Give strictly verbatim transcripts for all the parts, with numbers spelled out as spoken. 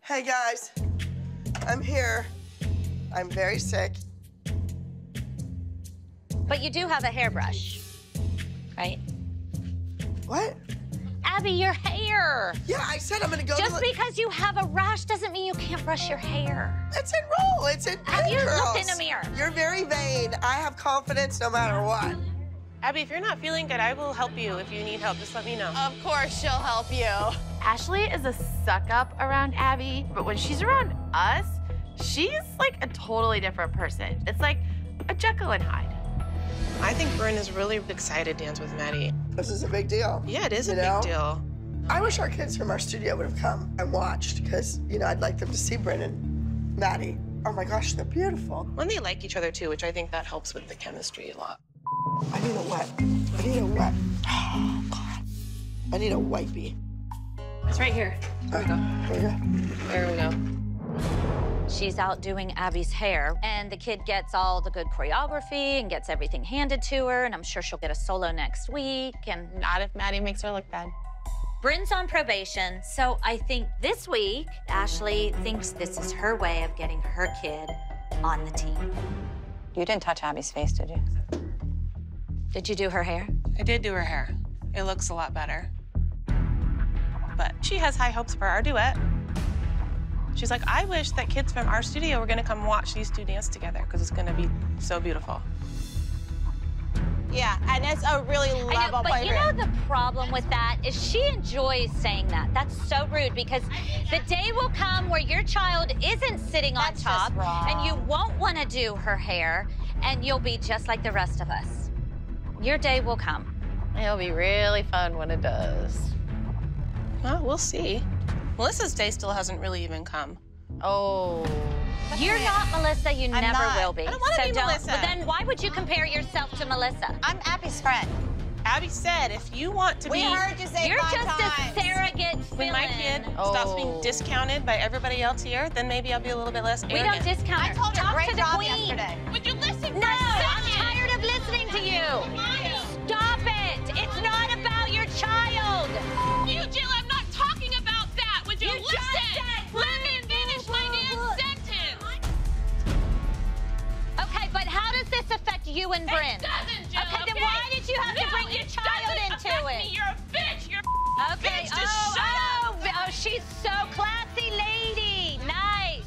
Hey guys, I'm here. I'm very sick. But you do have a hairbrush, right? What? Abby, your hair. Yeah, I said I'm gonna go Just to the... because you have a rash doesn't mean you can't brush your hair. It's in roll, it's in Have you curls. looked in the mirror? You're very vain. I have confidence no matter what. Abby, if you're not feeling good, I will help you. If you need help, just let me know. Of course she'll help you. Ashley is a suck-up around Abby, but when she's around us, she's like a totally different person. It's like a Jekyll and Hyde. I think Bryn is really excited to dance with Maddie. This is a big deal. Yeah, it is you a know? big deal. I wish our kids from our studio would have come and watched, because, you know, I'd like them to see Bryn and Maddie. Oh my gosh, they're beautiful. When they like each other too, which I think that helps with the chemistry a lot. I need a wet. I need a wet. Oh, God. I need a wipey. It's right here. There we go. There you go. There we go. She's out doing Abby's hair, and the kid gets all the good choreography and gets everything handed to her, and I'm sure she'll get a solo next week, and... Not if Maddie makes her look bad. Bryn's on probation, so I think this week, Ashley thinks this is her way of getting her kid on the team. You didn't touch Abby's face, did you? Did you do her hair? I did do her hair. It looks a lot better. But she has high hopes for our duet. She's like, I wish that kids from our studio were gonna come watch these two dance together, because it's gonna be so beautiful. Yeah, and it's a really level I know, but playground. you know the problem with that is she enjoys saying that. That's so rude, because the day will come where your child isn't sitting on That's top, just wrong. and you won't want to do her hair, and you'll be just like the rest of us. Your day will come. It'll be really fun when it does. Well, we'll see. Melissa's day still hasn't really even come. Oh. You're not Melissa. You I'm never not. will be. I don't wanna so be don't, Melissa. Well, then why would you compare yourself to Melissa? I'm Abby's friend. Abby said, if you want to We be... heard you say You're five just times. a surrogate When my fill-in. kid stops being Oh. discounted by everybody else here, then maybe I'll be a little bit less We arrogant. don't discount I her. told her Talk great to the job queen. yesterday. Would you listen No, I'm tired of listening to you. Stop it. It's not about your child. You, Jill, I'm not talking about that. Would you, You listen? just said- Let me finish my damn sentence. Okay, but how does this affect you and Bryn? It doesn't, Jill, Okay, then okay? why did you have no, to bring your it child doesn't into affect it? Me. You're a bitch. You're a Okay, bitch. Just oh, shut oh, up. oh, she's so classy lady. Nice.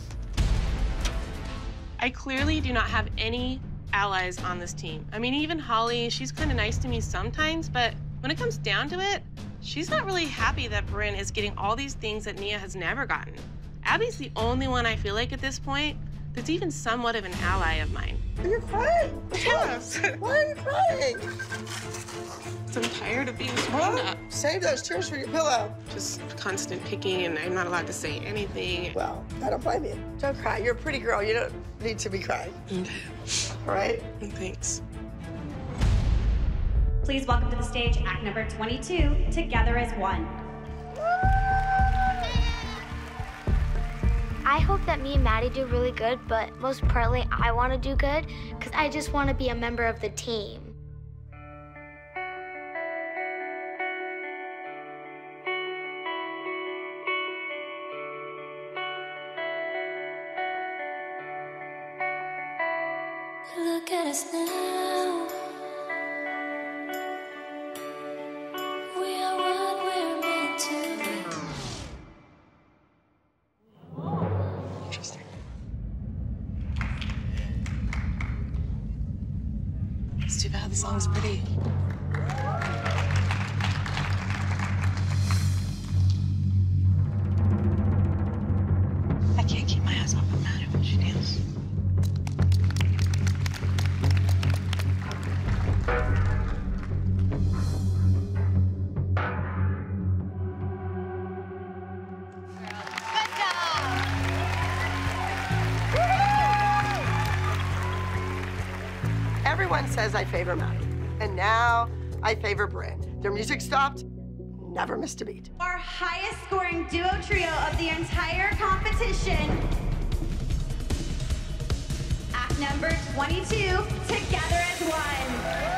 I clearly do not have any allies on this team. I mean, even Holly, she's kind of nice to me sometimes, but when it comes down to it, she's not really happy that Bryn is getting all these things that Nia has never gotten. Abby's the only one I feel like at this point that's even somewhat of an ally of mine. You're crying. Yes. Why are you crying? I'm tired of being screwed up. Save those tears for your pillow. Just constant picking, and I'm not allowed to say anything. Well, I don't blame you. Don't cry. You're a pretty girl. You don't need to be crying. All right? Thanks. Please welcome to the stage act number twenty-two, Together as One. I hope that me and Maddie do really good, but most partly I want to do good because I just want to be a member of the team. Look at us now. We are what we're meant to be. Interesting. It's too bad the song's pretty. I can't keep my eyes off of Maddie when she dances. Everyone says I favor Maddie, and now I favor Bryn. Their music stopped, never missed a beat. Our highest scoring duo trio of the entire competition. Act number twenty-two, Together as One.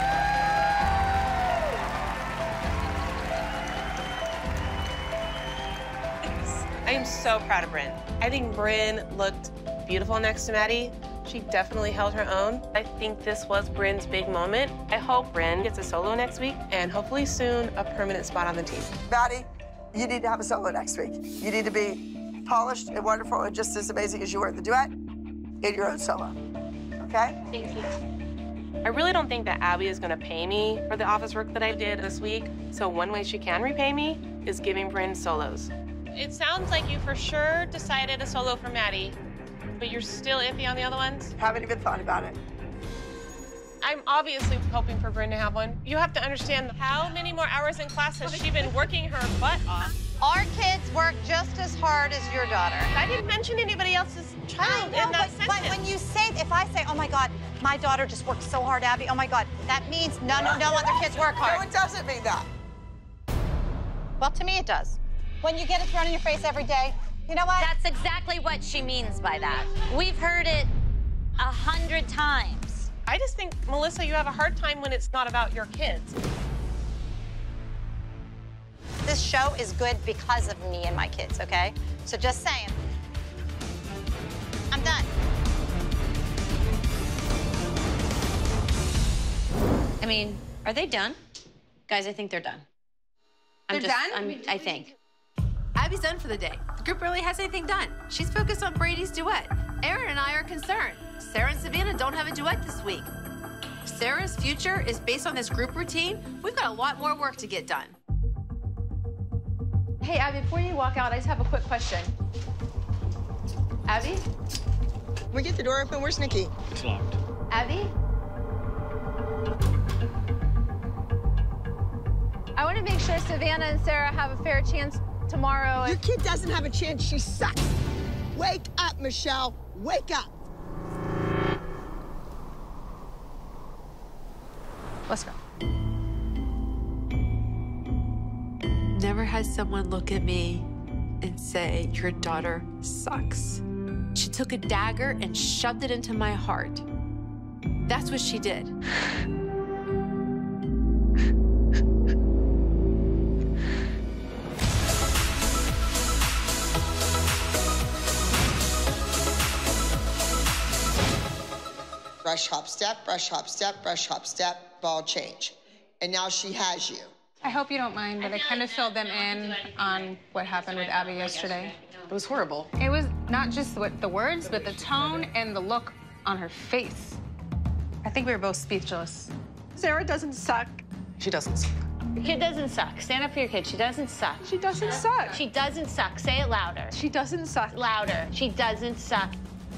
I am so proud of Bryn. I think Bryn looked beautiful next to Maddie. She definitely held her own. I think this was Bryn's big moment. I hope Bryn gets a solo next week and hopefully soon a permanent spot on the team. Maddie, you need to have a solo next week. You need to be polished and wonderful and just as amazing as you were in the duet in your own solo, okay? Thank you. I really don't think that Abby is gonna pay me for the office work that I did this week. So one way she can repay me is giving Bryn solos. It sounds like you for sure decided a solo for Maddie, but you're still iffy on the other ones? Haven't even thought about it. I'm obviously hoping for Bryn to have one. You have to understand how many more hours in class has she been working her butt off? Our kids work just as hard as your daughter. I didn't mention anybody else's child I know, in that but, sentence. but when you say, if I say, oh my God, my daughter just works so hard, Abby, oh my God, that means no, no, no other kids work hard. No, it doesn't mean that. Well, to me it does. When you get it thrown in your face every day, you know what? That's exactly what she means by that. We've heard it a hundred times. I just think, Melissa, you have a hard time when it's not about your kids. This show is good because of me and my kids, okay? So just saying. I'm done. I mean, are they done? Guys, I think they're done. They're I'm just, done? I'm, I think. Abby's done for the day. The group barely has anything done. She's focused on Brady's duet. Aaron and I are concerned. Sarah and Savannah don't have a duet this week. Sarah's future is based on this group routine. We've got a lot more work to get done. Hey, Abby, before you walk out, I just have a quick question. Abby? We get the door open. Where's Nikki? It's locked. Abby? I want to make sure Savannah and Sarah have a fair chance tomorrow. Your kid doesn't have a chance. She sucks. Wake up, Michelle. Wake up. Let's go. Never had someone look at me and say, your daughter sucks. She took a dagger and shoved it into my heart. That's what she did. Brush, hop, step, brush, hop, step, brush, hop, step, ball change. And now she has you. I hope you don't mind, but I kind of filled them in on what happened with Abby yesterday. It was horrible. It was not just what the words, but the tone and the look on her face. I think we were both speechless. Sarah doesn't suck. She doesn't suck. Your kid doesn't suck. Stand up for your kid. She doesn't suck. She doesn't suck. She doesn't suck. Say it louder. She doesn't suck. Louder. She doesn't suck.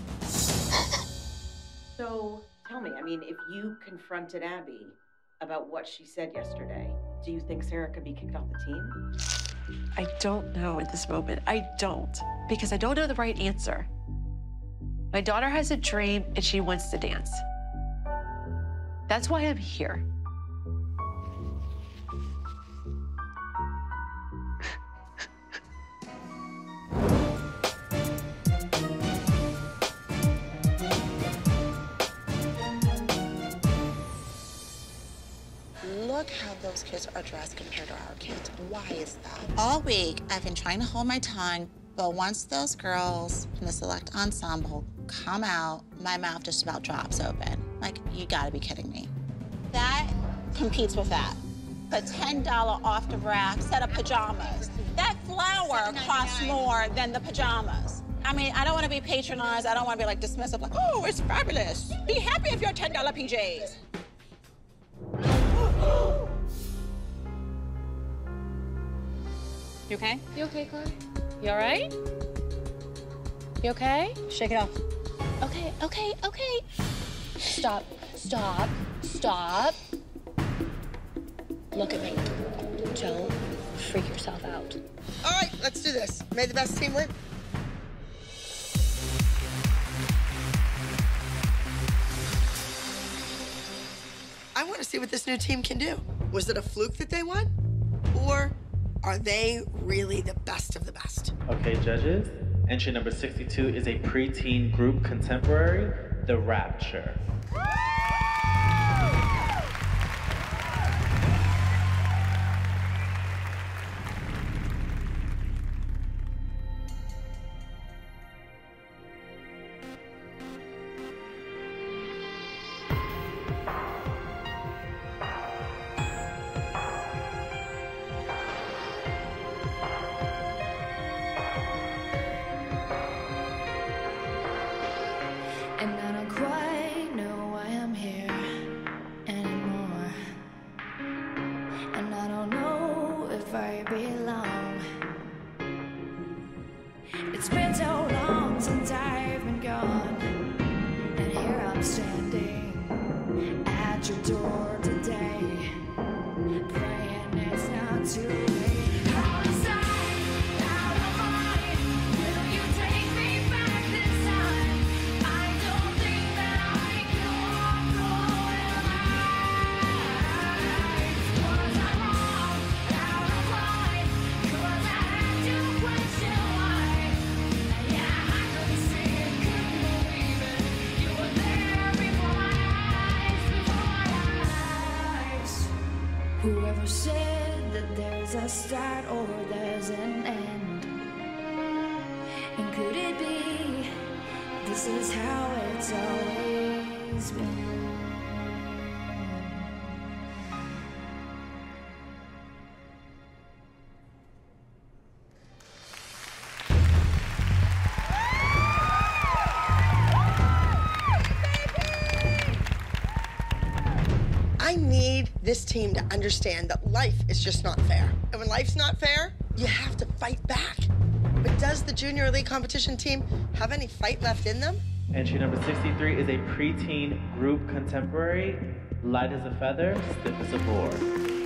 So tell me, I mean, if you confronted Abby about what she said yesterday, do you think Sarah could be kicked off the team? I don't know at this moment. I don't, because I don't know the right answer. My daughter has a dream and she wants to dance. That's why I'm here. Look how those kids are dressed compared to our kids. Why is that? All week, I've been trying to hold my tongue, but once those girls in the select ensemble come out, my mouth just about drops open. Like, you gotta be kidding me. That competes with that. A ten dollar off the rack set of pajamas. That flower costs more than the pajamas. I mean, I don't want to be patronized. I don't want to be like dismissive, like, oh, it's fabulous. Be happy if you're ten dollar P Js. You okay? You okay, Chloe? You all right? You okay? Shake it off. Okay, okay, okay. Stop, stop, stop. Look at me. Don't freak yourself out. All right, let's do this. May the best team win. I want to see what this new team can do. Was it a fluke that they won? Or are they really the best of the best? Okay, judges. Entry number sixty-two is a preteen group contemporary, The Rapture. It's been so long since I've been gone, and here I'm standing at your door today, praying it's not too late. Out of sight, out of mind, will you take me back this time? I don't think that I can walk away alive. Was I wrong, out of line? 'Cause I had to question why. Yeah, I couldn't see it, couldn't believe it. You were there before my eyes, before my eyes. Whoever said that there's a start or there's an end, and could it be this is how it's always been? I need this team to understand that life is just not fair. And when life's not fair, you have to fight back. But does the Junior League competition team have any fight left in them? Entry number sixty-three is a preteen group contemporary, light as a feather, stiff as a board.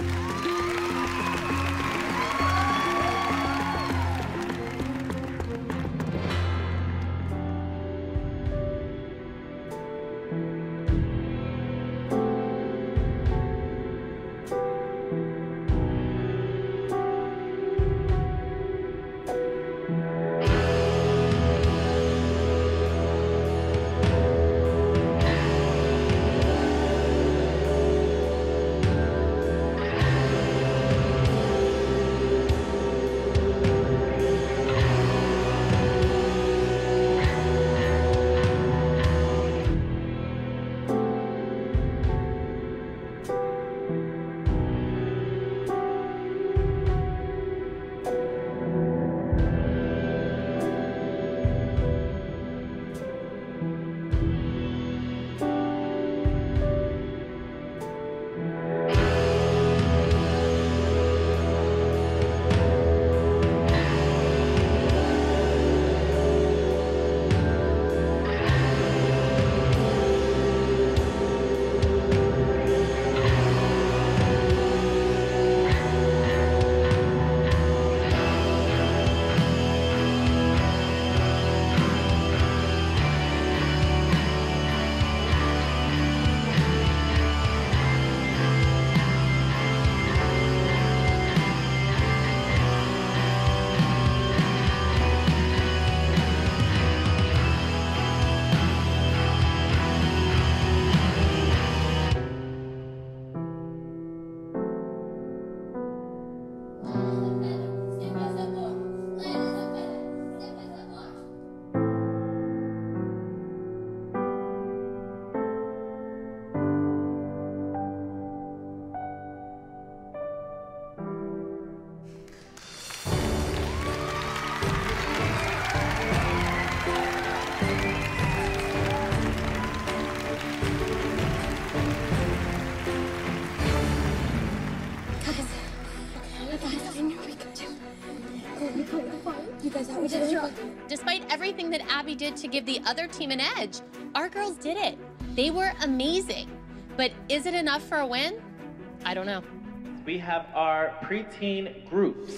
Despite everything that Abby did to give the other team an edge, our girls did it. They were amazing. But is it enough for a win? I don't know. We have our preteen groups.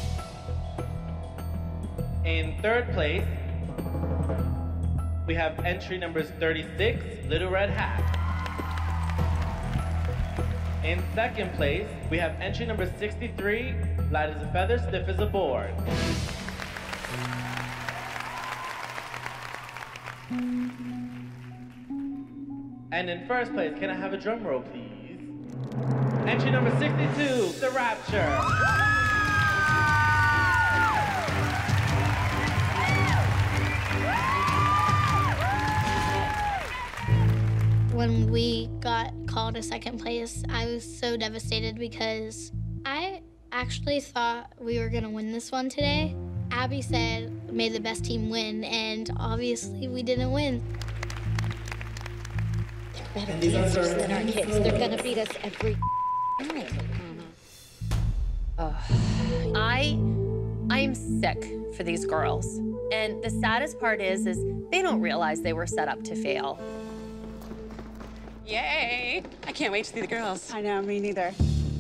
In third place, we have entry numbers thirty-six, Little Red Hat. In second place, we have entry number sixty-three, Light as a Feather, Stiff as a Board. And in first place, can I have a drum roll, please? Entry number sixty-two, The Rapture. When we got called to second place, I was so devastated because I actually thought we were gonna win this one today. Abby said, may the best team win, and obviously we didn't win. They're better teams than our kids. They're gonna beat us every night. I, I am sick for these girls. And the saddest part is, is they don't realize they were set up to fail. Yay! I can't wait to see the girls. I know, me neither.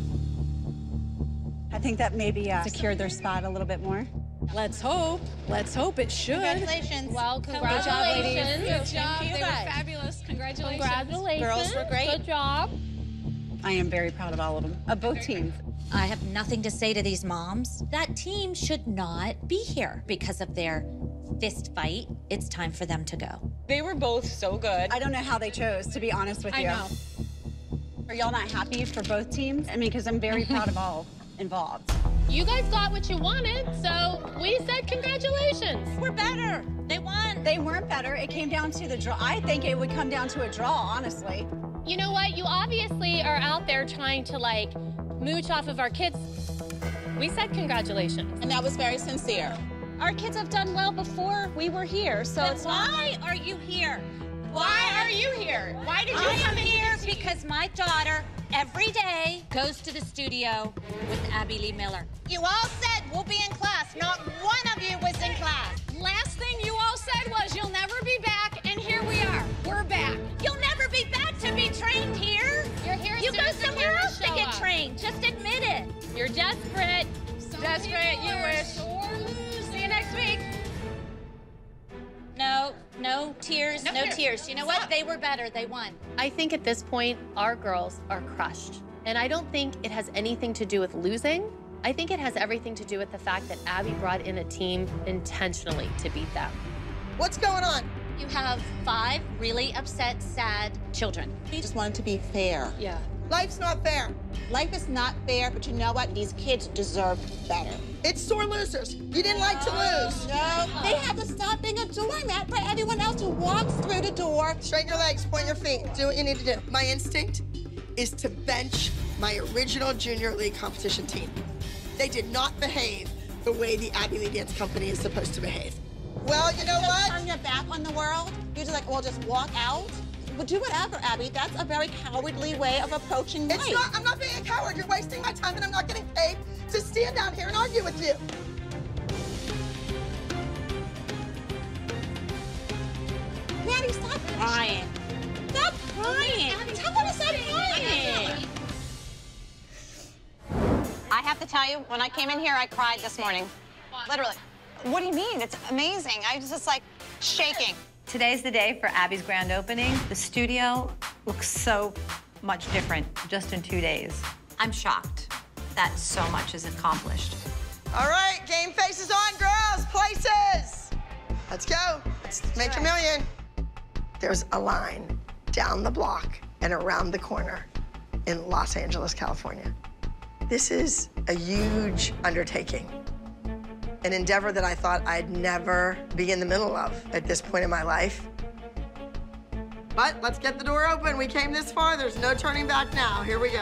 I think that maybe uh, secured their spot a little bit more. Let's hope. Let's hope it should. Congratulations. Well, Congratulations. Good job, ladies. Good job. Thank you They guys. were fabulous. Congratulations. Congratulations. Girls were great. Good job. I am very proud of all of them, of both teams. I have nothing to say to these moms. That team should not be here because of their fist fight. It's time for them to go. They were both so good. I don't know how they chose, to be honest with I you. know. Are y'all not happy for both teams? I mean, because I'm very proud of all involved. You guys got what you wanted, so we said congratulations. We're better. They won. They weren't better. It came down to the draw. I think it would come down to a draw, honestly. You know what? You obviously are out there trying to, like, mooch off of our kids. We said congratulations. And that was very sincere. Our kids have done well before we were here, so Then it's why are you here? Why are you here? Why did you I come am in here because my daughter every day goes to the studio with Abby Lee Miller. You all said we'll be in class. Not one of you was in class. Last thing you all said was you'll never be back, and here we are. We're back. You'll never be back to be trained here. You're here as You soon go as the somewhere cameras else to show get up. trained. Just admit it. You're desperate. Some Desperate, you wish. Sore losing. See you next week. No, no tears, No no, tears. tears. You know what? They were better. They won. I think at this point, our girls are crushed. And I don't think it has anything to do with losing. I think it has everything to do with the fact that Abby brought in a team intentionally to beat them. What's going on? You have five really upset, sad children. We just wanted to be fair. Yeah. Life's not fair. Life is not fair, but you know what? These kids deserve better. It's sore losers. You didn't like to lose. No, they have to stop being a doormat for everyone else who walks through the door. Straighten your legs, point your feet, do what you need to do. My instinct is to bench my original junior league competition team. They did not behave the way the Abby Lee Dance Company is supposed to behave. Well, you know just what? Turn your back on the world. You're just like, well, just walk out. But do whatever, Abby. That's a very cowardly way of approaching life. It's not, I'm not being a coward. You're wasting my time and I'm not getting paid to stand down here and argue with you. Maddie, stop crying. Stop crying. Tell her to stop crying. I have to tell you, when I came in here, I cried this morning. Literally. What do you mean? It's amazing. I was just like shaking. Today's the day for Abby's grand opening. The studio looks so much different just in two days. I'm shocked that so much is accomplished. All right, game faces on, girls, places. Let's go. Let's make a million. There's a line down the block and around the corner in Los Angeles, California. This is a huge undertaking, an endeavor that I thought I'd never be in the middle of at this point in my life. But let's get the door open. We came this far. There's no turning back now. Here we go.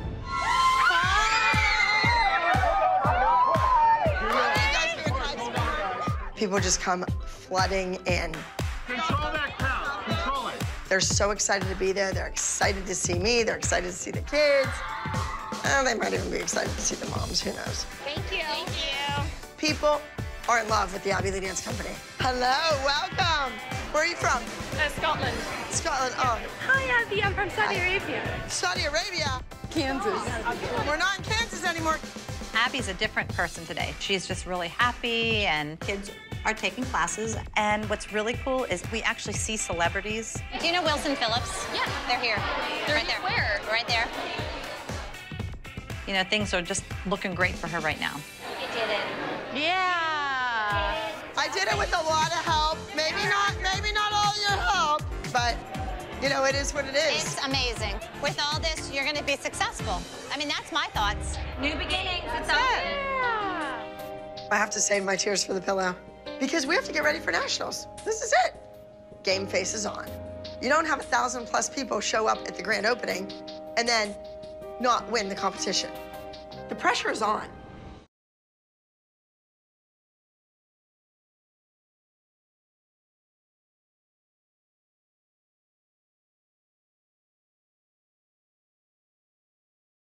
People just come flooding in. Control that crowd. Control it. They're so excited to be there. They're excited to see me. They're excited to see the kids. Oh, they might even be excited to see the moms. Who knows? Thank you. Thank you. People are in love with the Abby Lee Dance Company. Hello, welcome. Where are you from? Uh, Scotland. Scotland, oh. Hi, Abby. I'm from Saudi Arabia. Saudi Arabia? Kansas. We're not in Kansas anymore. Abby's a different person today. She's just really happy, and kids are taking classes. And what's really cool is we actually see celebrities. Do you know Wilson Phillips? Yeah. They're here. They're right there. where? Right there. You know, things are just looking great for her right now. You did it. Yeah. I did it with a lot of help. Maybe not, maybe not all your help, but you know, it is what it is. It's amazing. With all this, you're going to be successful. I mean, that's my thoughts. New beginnings. It's all. I have to save my tears for the pillow because we have to get ready for nationals. This is it. Game faces on. You don't have a thousand plus people show up at the grand opening and then not win the competition. The pressure is on.